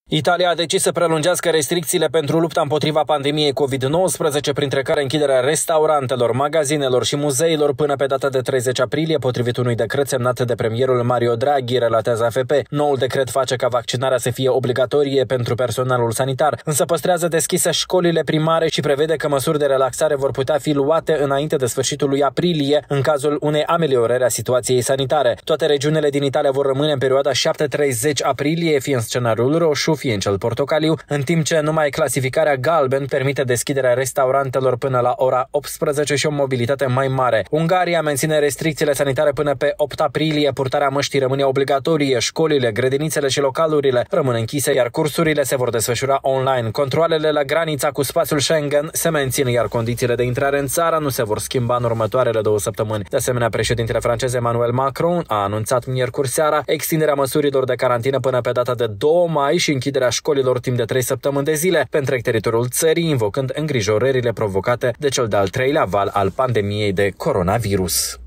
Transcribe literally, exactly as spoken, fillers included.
Italia a decis să prelungească restricțiile pentru lupta împotriva pandemiei COVID nouăsprezece, printre care închiderea restaurantelor, magazinelor și muzeilor până pe data de treizeci aprilie, potrivit unui decret semnat de premierul Mario Draghi, relatează A F P. Noul decret face ca vaccinarea să fie obligatorie pentru personalul sanitar, însă păstrează deschise școlile primare și prevede că măsuri de relaxare vor putea fi luate înainte de sfârșitul lui aprilie, în cazul unei ameliorări a situației sanitare. Toate regiunile din Italia vor rămâne în perioada șapte treizeci aprilie, fie în scenariul roșu, fie în cel portocaliu, în timp ce numai clasificarea galben permite deschiderea restaurantelor până la ora optsprezece și o mobilitate mai mare. Ungaria menține restricțiile sanitare până pe opt aprilie, purtarea măștii rămâne obligatorie, școlile, grădinițele și localurile rămân închise, iar cursurile se vor desfășura online. Controalele la granița cu spațiul Schengen se mențin, iar condițiile de intrare în țară nu se vor schimba în următoarele două săptămâni. De asemenea, președintele francez Emmanuel Macron a anunțat miercuri seara extinderea măsurilor de carantină până pe data de doi mai și închiderea școlilor timp de trei săptămâni de zile pe întreg teritoriul țării, invocând îngrijorările provocate de cel de-al treilea val al pandemiei de coronavirus.